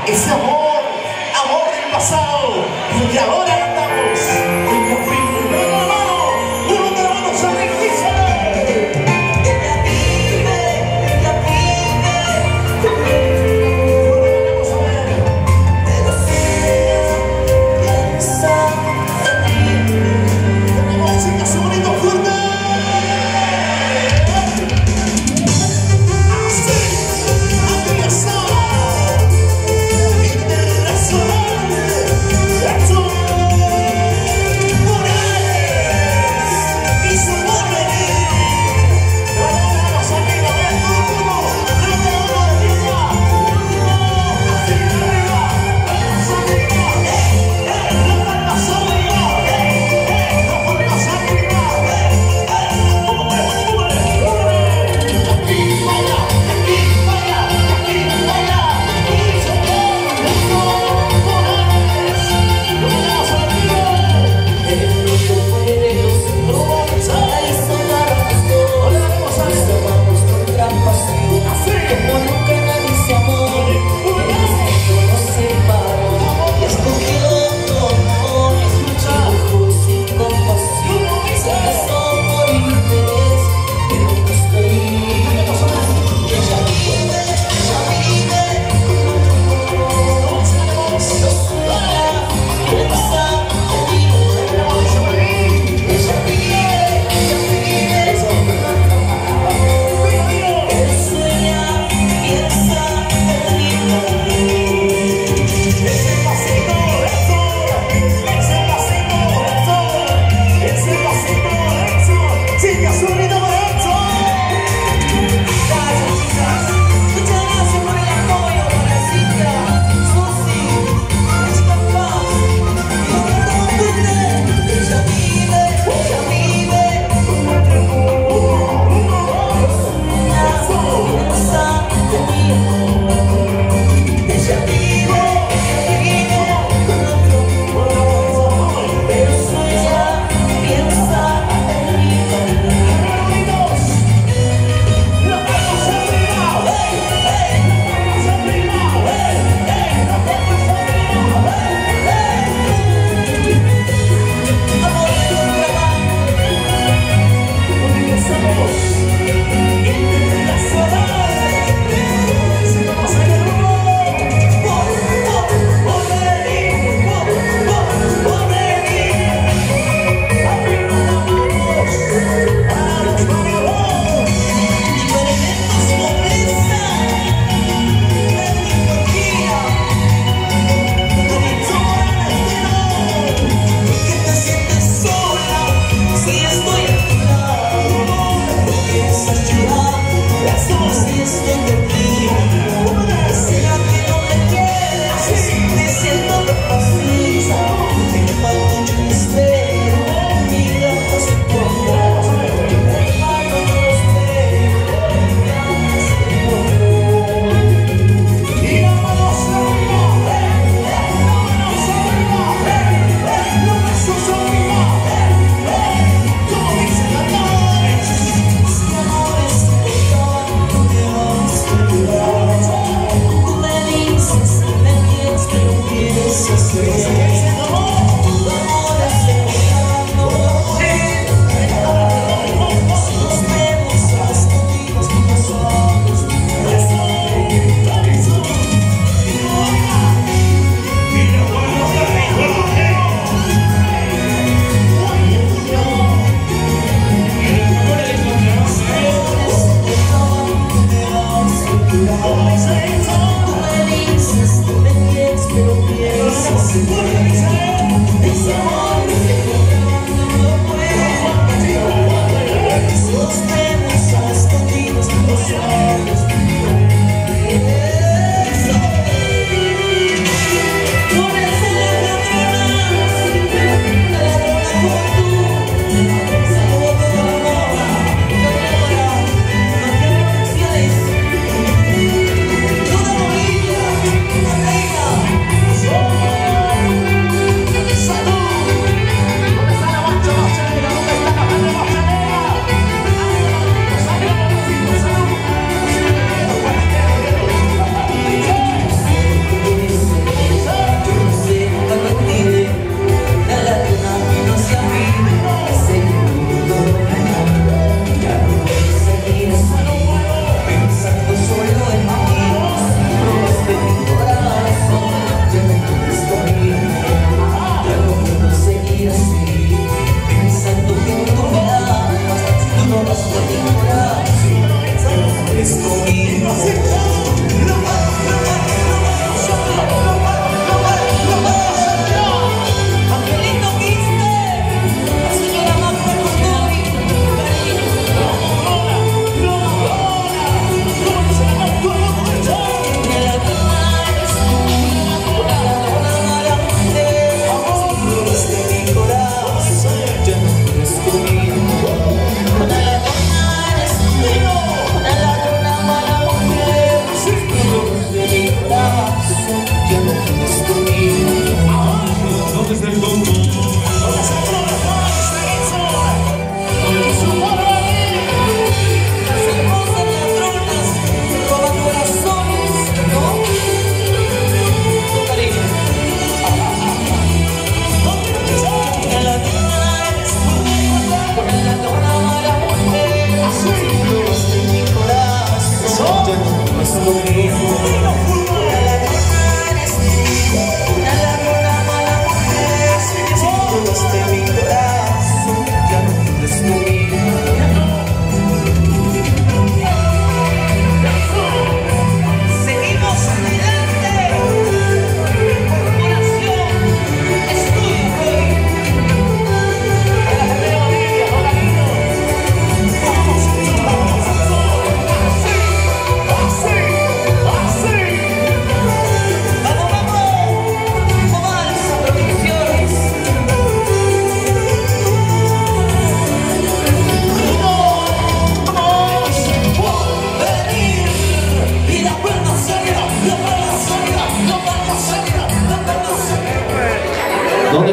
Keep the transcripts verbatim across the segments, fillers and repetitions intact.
ese amor, amor del pasado, porque ahora andamos en conflicto. Uno de la mano, uno de la mano se requiere. Ella vive, ella vive. Vamos a ver. Pero si piensa en mí. Tenemos chicas, un bonito fuerte. Así, así está.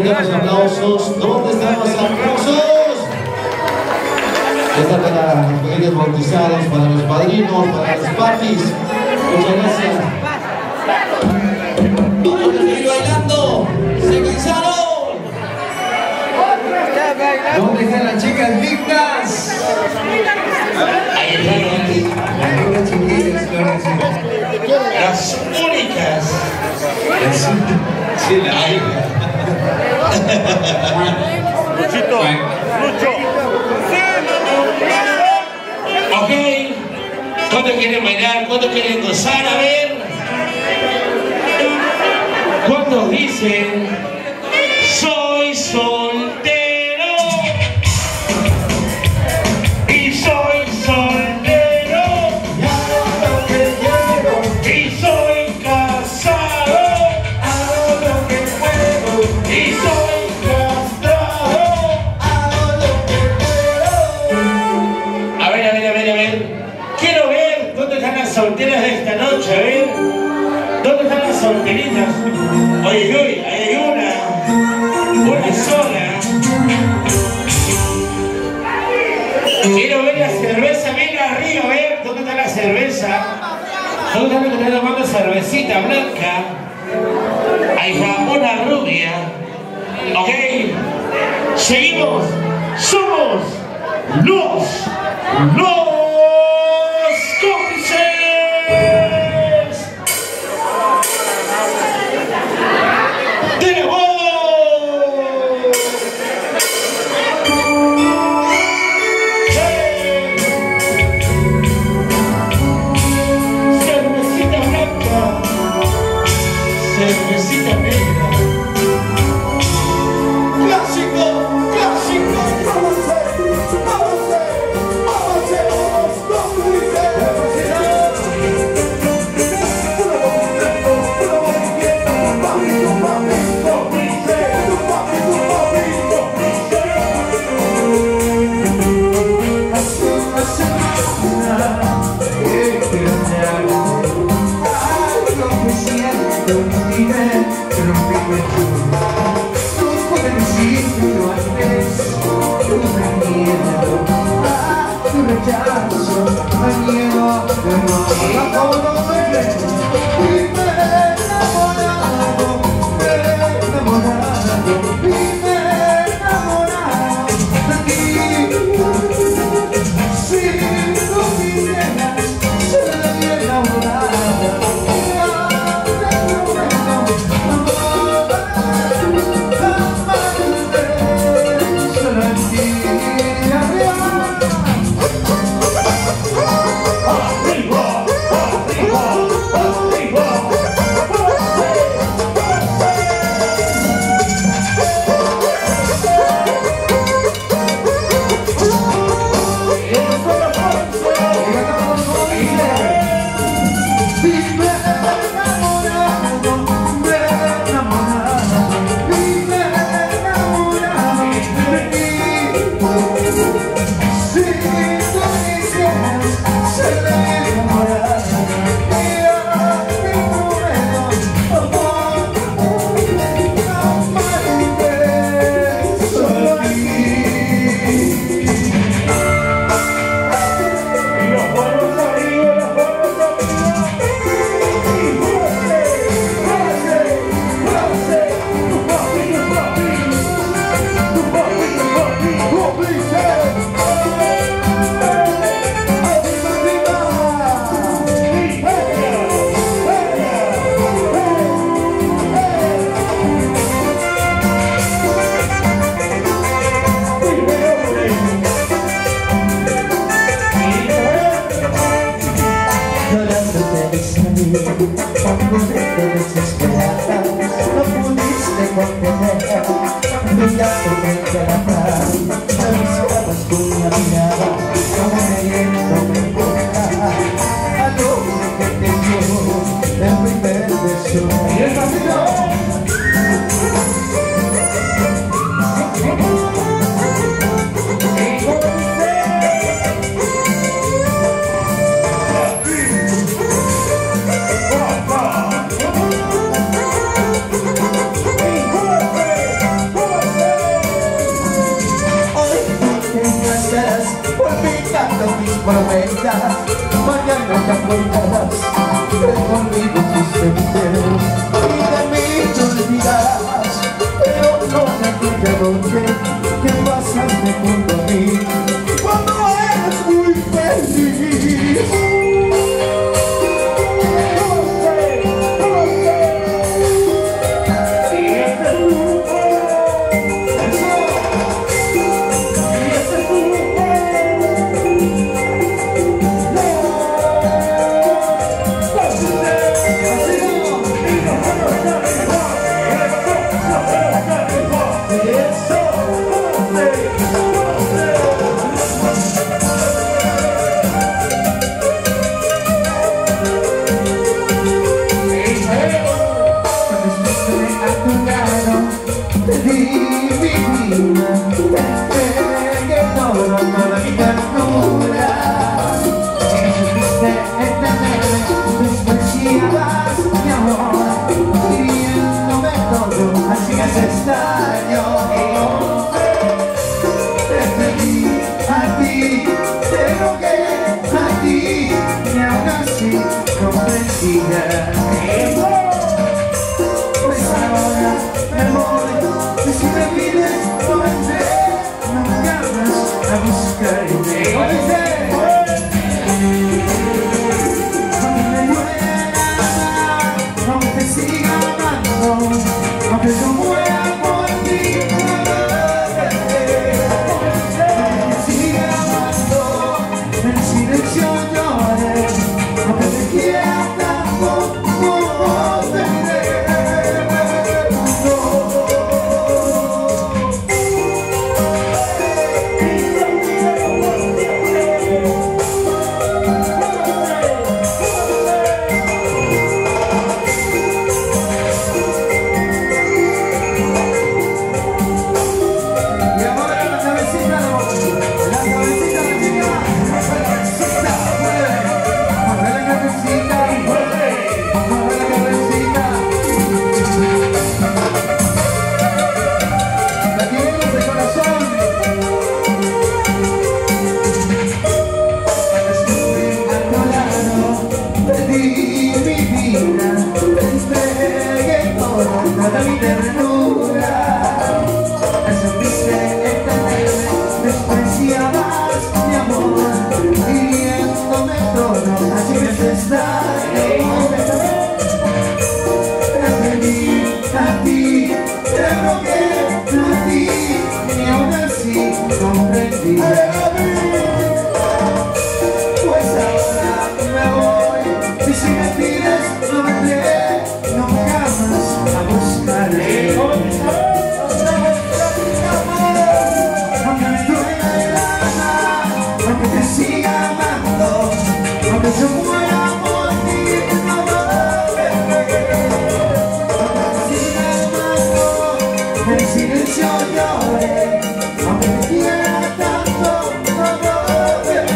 están los aplausos? ¿Dónde están los aplausos? Esta para los pequeños bautizados, para los padrinos, para los papis. Muchas gracias. Vamos a seguir bailando. ¿Se cansaron? ¿Dónde están las chicas dignas? Ahí están las chiquillas, las únicas. Sí, la hay. Luchito, Lucho. Ok. ¿Cuánto quieren bailar? ¿Cuánto quieren gozar? A ver. ¿Cuántos dicen? Soy soltero. Y soy soltero. Y hago lo que quiero. Y soy casado. Hago lo que puedo. Y soy castrado. Hago lo que puedo. A ver, a ver, a ver, a ver. Quiero ver dónde están las solteras de esta noche, a ver. ¿Dónde están las solteritas? Oye, oye, ahí hay una. Una sola. Quiero ver la cerveza bien arriba, a ver. ¿Dónde está la cerveza? ¿Dónde están los que están tomando cervecita blanca? Ahí va, una rubia. Ok. Seguimos. Somos los, los cómplices. ¡De la voz! Cervecita blanca, cervecita negra. Clásico, clásico. Vamos a hacer, vamos a hacer, vamos a hacer los cómplices. Hey! te acordarás que conmigo fuiste mujer y de mí te olvidarás, pero no me acuerdo que que pasaste junto a mí cuando eres muy feliz. Pues ahora me voy, y si me pides no vendré, no me llamas a buscarme. Aunque me muera, aunque te siga amando, aunque yo muera por ti, aunque te siga amando, en silencio lloraré, aunque te quiera. Mi ternura, asumiste entenderme, despreciabas mi amor, hiriéndome todo, así me haces daño. Te pedí a ti, te rogué a ti, y aún así comprendí. Pues ahora me voy, y si me pides no vendré, no me amas a buscarle. Aunque me duela el alma, aunque te siga amando, aunque yo muera por ti, no volveré. Aunque te siga amando, en silencio lloré, aunque me quiera tanto, no volveré.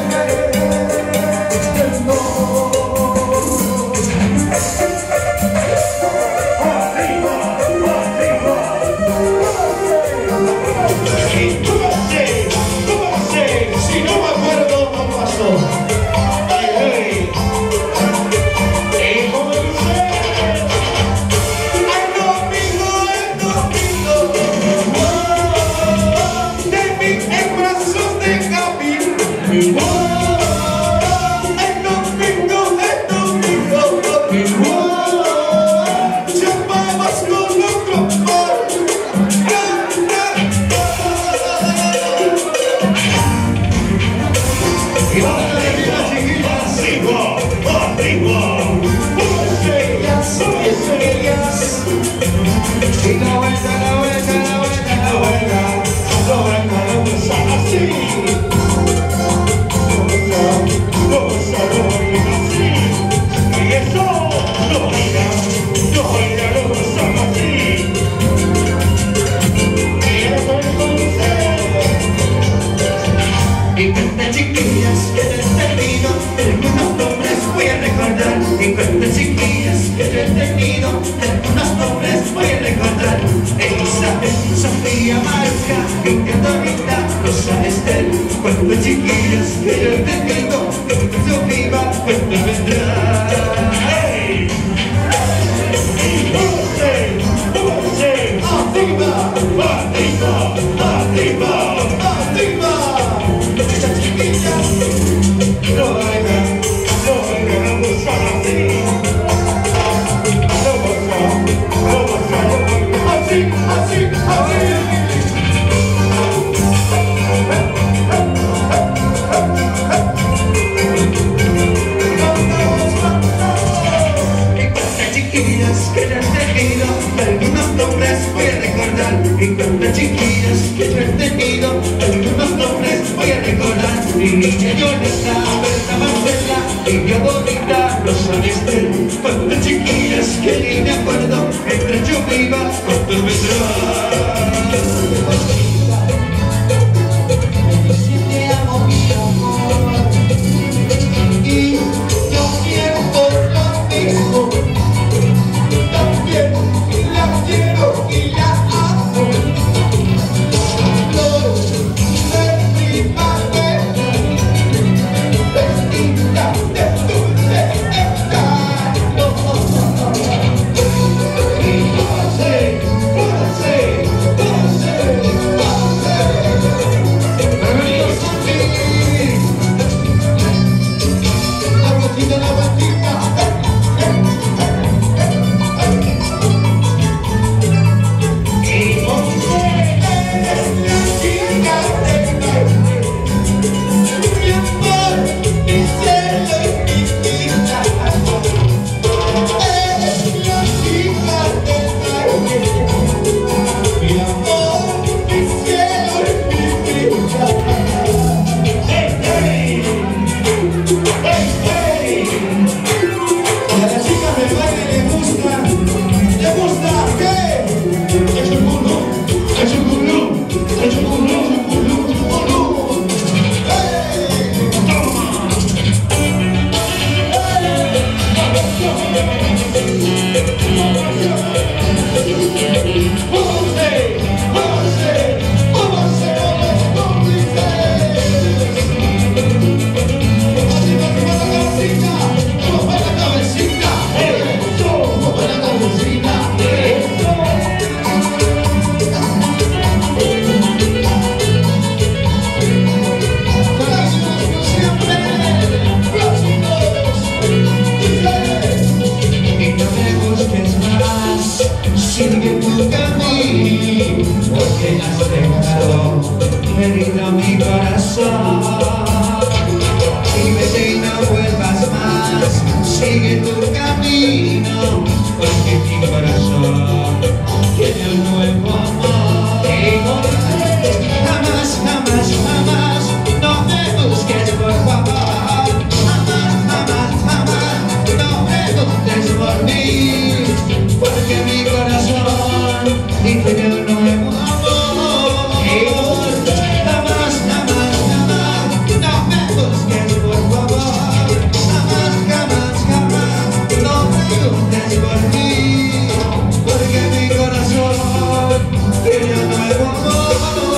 Y cuántas chiquillas que yo he tenido, algunos nombres voy a recordar. que no has tenido, algunos nombres voy a recordar. Y cuántas chiquillas que no he tenido, algunos nombres voy a recordar. Mi niña Yolanda, Berta Marcela y mi abuelita Rosaleste. Cuántas chiquillas que ni me acuerdo, mientras yo me iba con tu vendrás. Sigue tu camino, porque has dejado herido mi corazón. Y vete y no vuelvas más, sigue tu camino, porque mi corazón tiene un nuevo amor. Y jamás, jamás, jamás, no me busques por favor. Jamás, jamás, jamás, no me busques por mí, porque mi corazón tiene un nuevo amor. Jamás, jamás, jamás, no me busques por favor. Jamás, jamás, jamás, no me busques por mí, porque mi corazón tiene un nuevo amor.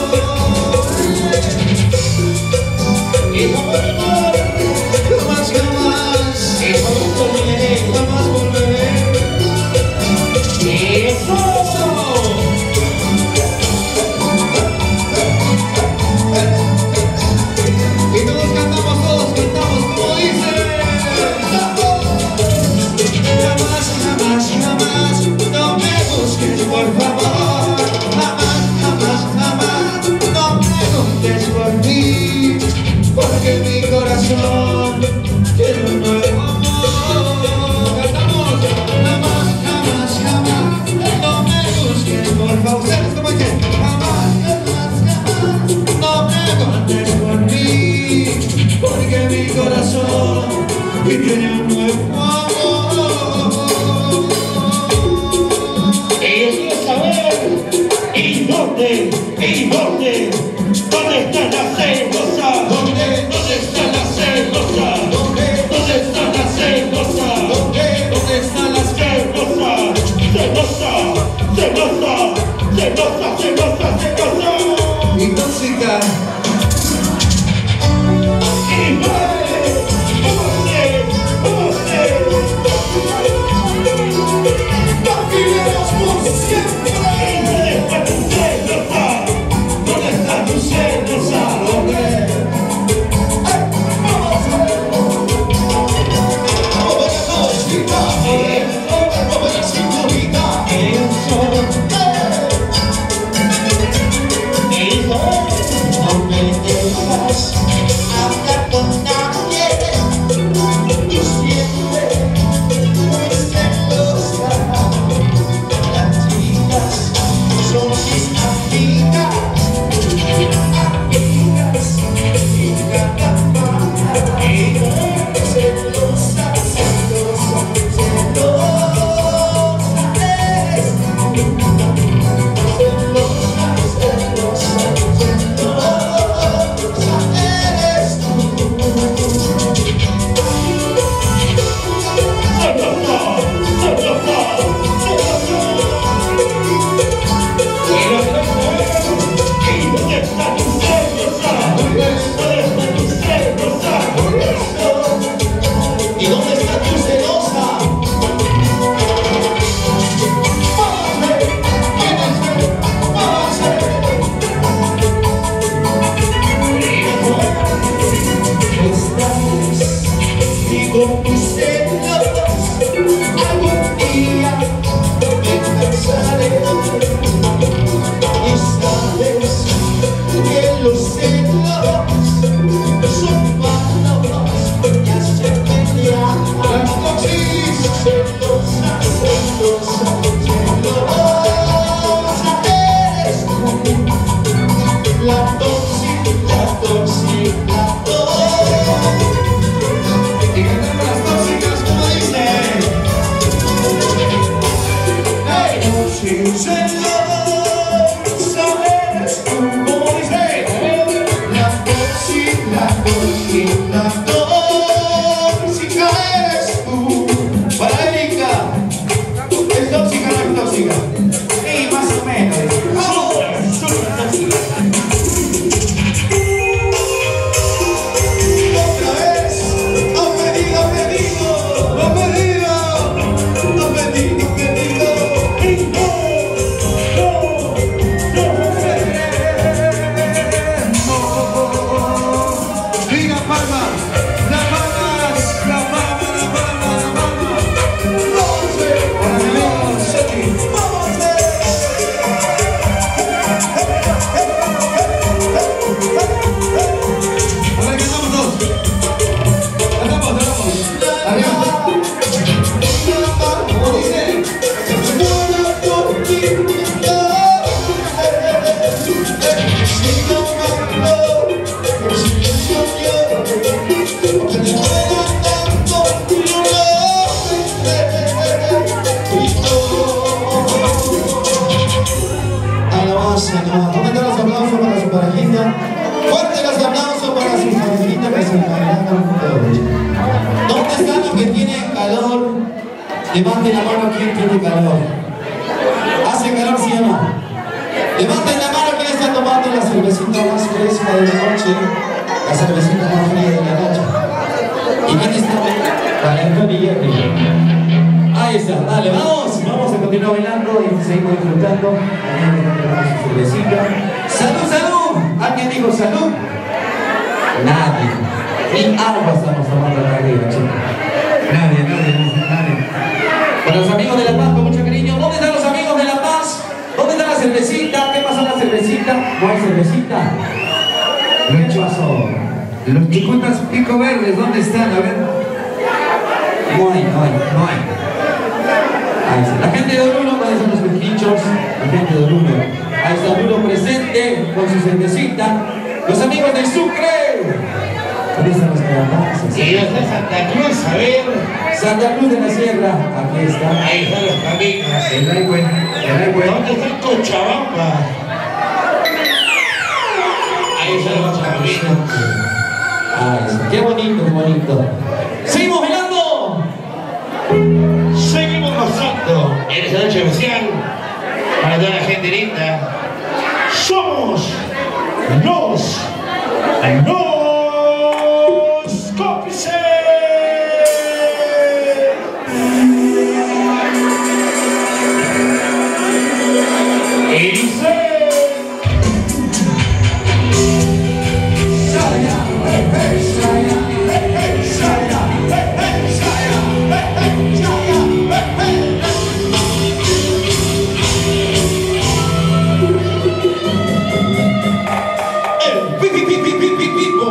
Y jamás, jamás, jamás, jamás volveré, jamás volveré. Y todos cantamos, todos cantamos como dice. Jamás, jamás, jamás, no me busques por favor. Jamás, jamás, jamás, no me busques por mí, porque mi corazón tiene un nuevo amor. Cantamos. Jamás, jamás, jamás, no me busques por favor. ¿Ustedes cómo dicen? Jamás, jamás, jamás, no me busques por mí, porque mi corazón tiene un nuevo amor. Y yo quiero saber, ¿y dónde? ¿Y dónde? ¿Dónde están las cebosas? ¿Dónde? ¿Dónde están las cebosas? ¿Dónde? ¿Dónde están las cebosas? ¿Dónde? ¿Dónde están las cebosas? Cebosas, cebosas, cebosas, cebosas, cebosas. y música? Y vale, ¿cómo sé? ¿Cómo sé? ¡Viviremos por siempre! ¿Y dónde están tus cebosas? ¿Dónde están los aplausos para su parejita? Fuerte los aplausos para sus parejitas que se encargarán con ustedes. ¿Dónde están los que tienen calor? Levanten la mano quien tiene calor. ¿Hace calor, sí o no? Levanten la mano quien está tomando la cervecita más fresca de la noche. La cervecita más fría de la noche. ¿Y quién está? Calentón y hierro. Ahí está, dale, vamos, vamos a continuar bailando y seguimos disfrutando. Su cervecita. ¡Salud, salud! ¿Alguien dijo salud? Nadie. Ni agua estamos tomando acá arriba, chicos. Nadie, nadie, nadie. Con los amigos de La Paz, con mucho cariño. ¿Dónde están los amigos de La Paz? ¿Dónde está la cervecita? ¿Qué pasa con la cervecita? ¿No hay cervecita? ¿Qué pasó? Los chicutas pico verdes, ¿dónde están? A ver. No hay, no hay, no hay. Ahí está. La gente de Oruro, ¿dónde están los pesquichos? La gente de Oruro. Ahí está Oruro presente con su cervecita. Los amigos del Sucre. ¿Dónde están los carambazos? Y los de Santa Cruz, a ver. Santa Cruz de la Sierra. Aquí está. Ahí están los caminos. El Aigüe. El Aigüe. ¿Dónde está Cochabamba? Ahí están los caminos. Ahí está. Qué bonito, qué bonito. ¡Seguimos bailando! Seguimos gozando en esta noche especial para toda la gente linda. Somos los los cómplices. Y dice People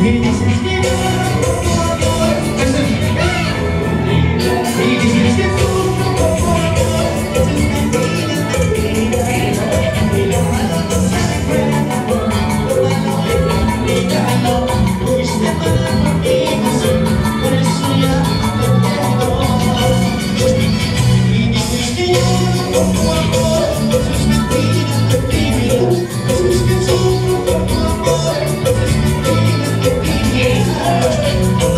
dices que no, y dices que tú no, eso es mentira, mentira. Y lo malo no se recuerda, lo malo es complicado. Fuiste mala conmigo, por eso ya te pierdo. Y dices que yo no por tu amor, eso es mentira, mentira. Dices que sufro por tu amor, eso es mentira, mentira.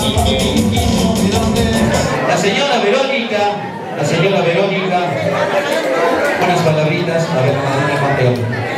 La señora Verónica, la señora Verónica, unas palabritas a ver, madrina campeón.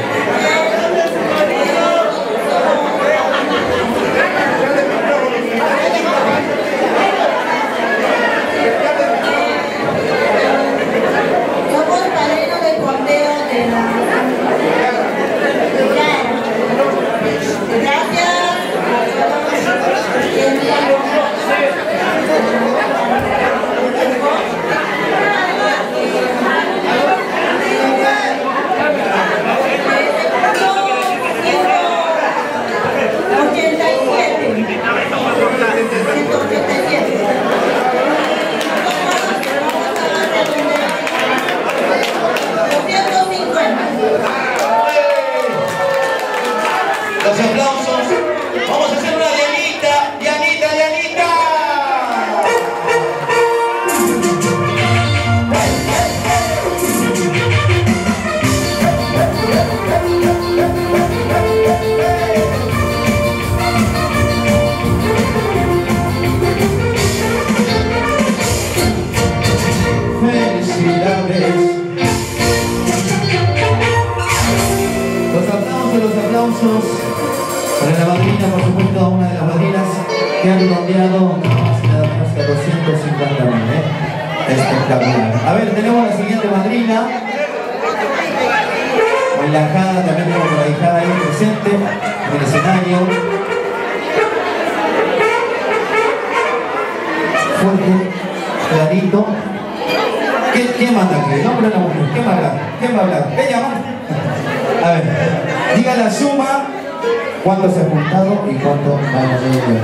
Los aplausos. Vamos a hacer una Dianita, Dianita, Dianita. Felicidades. Los aplausos, los aplausos. Para la madrina, por supuesto, una de las madrinas que han redondeado nada menos que doscientos cincuenta mil, ¿eh? Espectacular. A ver, tenemos la siguiente madrina. Con la hijada, también tenemos la hijada ahí presente en el escenario. Fuerte, clarito. ¿Qué, ¿Quién manda aquí? ¿El hombre o la mujer? ¿Quién va a hablar? ¿Quién va a hablar? Ella, ¿no? A ver, diga la suma. ¿Cuánto se ha juntado y cuánto van a tener?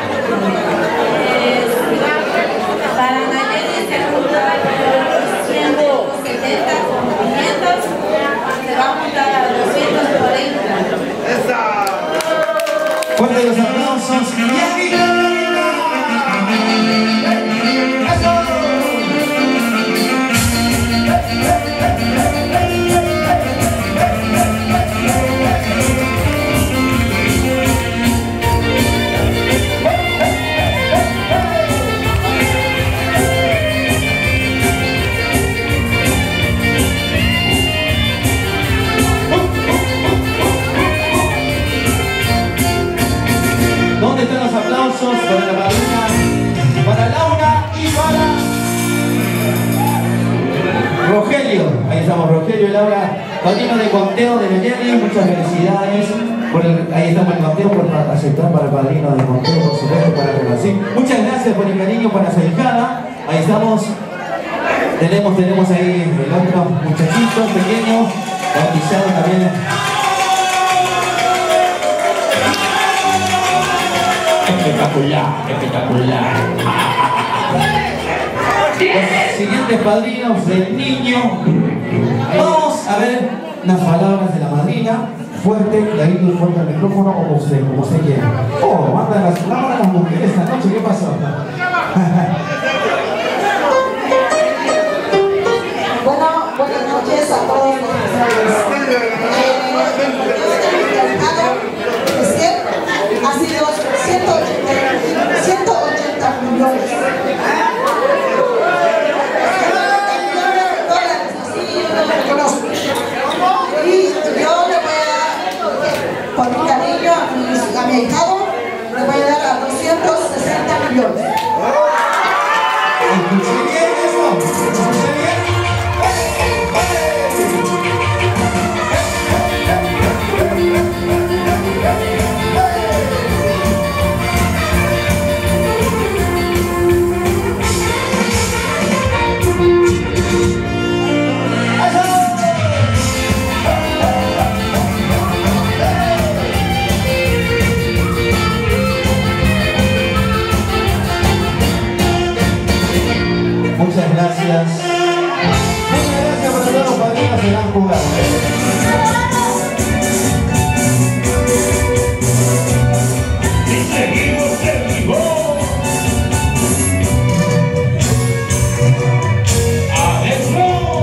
Para Nayeli se ha juntado ciento setenta con quinientos, se va a juntar a doscientos cuarenta. Fuerte los aplausos. ¿Dónde están los aplausos para la madrina, para Laura y para Rogelio? Ahí estamos, Rogelio y Laura, padrino de conteo de Nayeli. Muchas felicidades. Por el, ahí estamos el conteo por aceptar para el padrino de conteo, por supuesto, para que así. Muchas gracias por el cariño para su hijada. Ahí estamos. Tenemos, tenemos ahí el otro muchachito pequeño, bautizado también. Espectacular, espectacular. Los siguientes padrinos del niño. Vamos a ver las palabras de la madrina. Fuerte, clarito y fuerte al micrófono, como usted, como usted quiera. Oh, mandan las, mandan las mujeres esta noche, ¿qué pasó? Bueno, buenas noches a todos los presentes. Ha sido ciento ochenta millones. Dólares, así yo no lo conozco. Y yo le voy a dar, por mi cariño a mi, a mi ahijado, le voy a dar a doscientos sesenta millones. ¿Escuché bien eso? ¿Escuché bien? Muchas gracias. Muchas gracias por todos los padrinos que han jugado. Y seguimos en vivo. Adentro.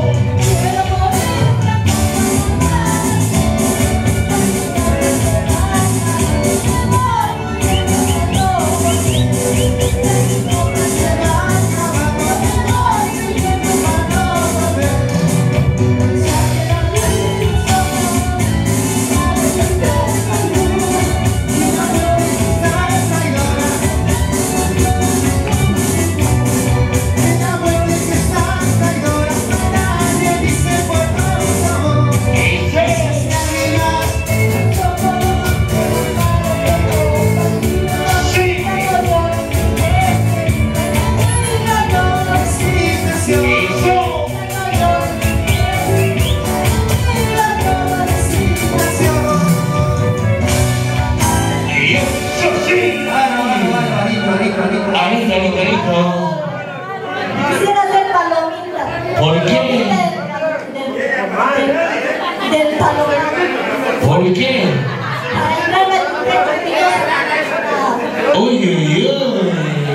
qué? Uy, uy, uy.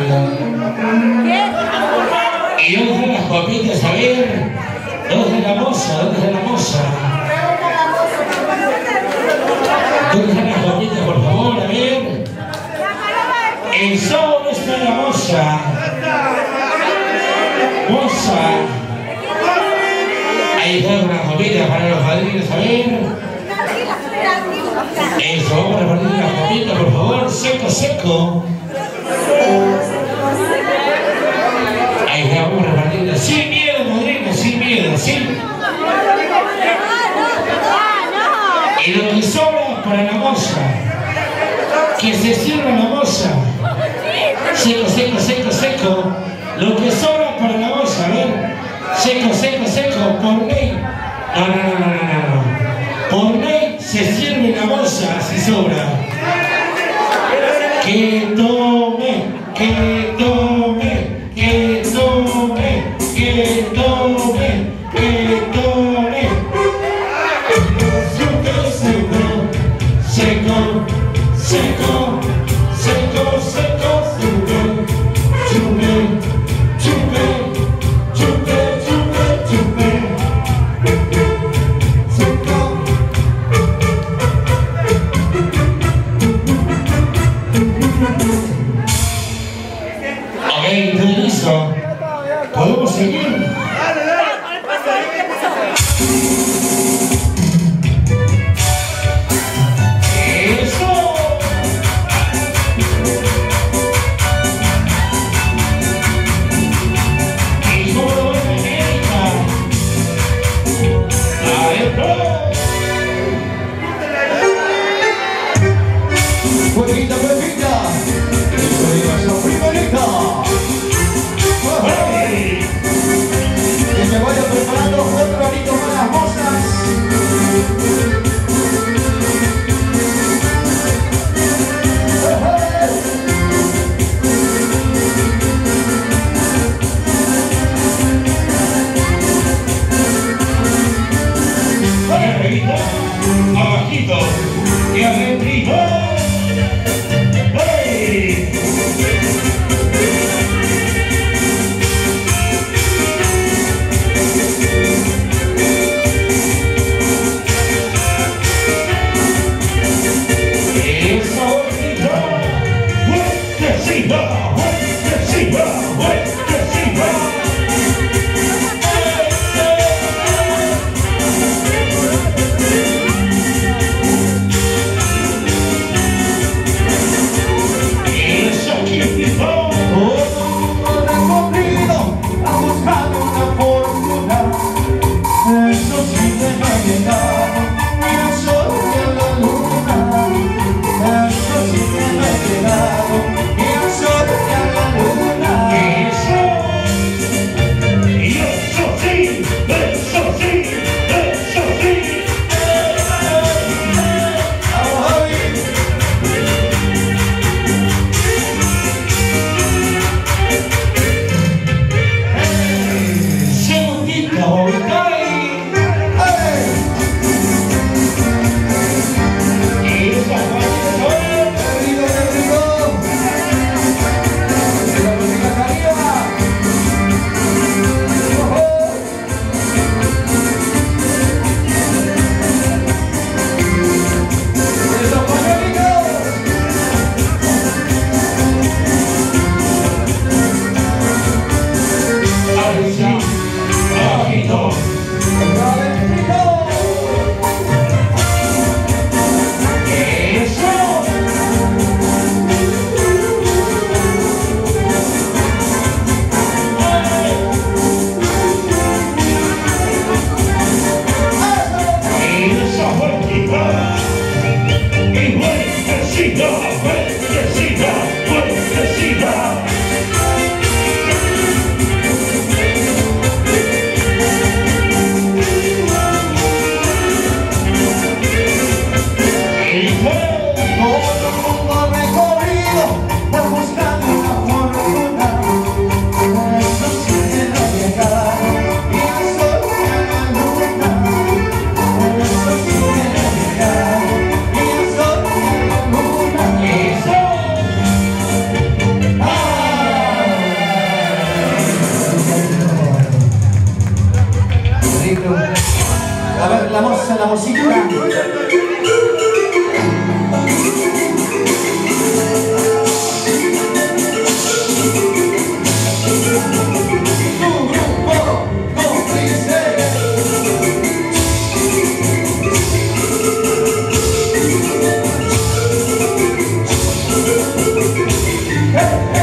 ¿Y dónde están las copitas? A ver. ¿Dónde está la moza? ¿Dónde está la moza? ¿Dónde están las copitas, por favor? A ver. El sol está en la moza. Moza. Ahí están las copitas para los padrinos, a ver. Eso, vamos a repartir las copitas, por favor. Seco, seco. Ahí está, vamos a repartirlas. Sin miedo, madrina, sin miedo, ¿sí? Y lo que sobra para la moza. Que se sirva la moza. Seco, seco, seco, seco. Lo que sobra para la moza, a ver. Seco, seco, seco, por ley. No, no, no, no, no, no. Por ley se sirve la moza si sobra. Que tome, que tome, que tome, que tome, que tome. Seco, seco, seco, seco, seco, seco, seco. Chupe, chupe, chupe, chupe, chupe. Seco. Ok, ¿estoy listo? ¿Podemos seguir? Huevita, huevita, eso diga esa primerita. la música. Hey!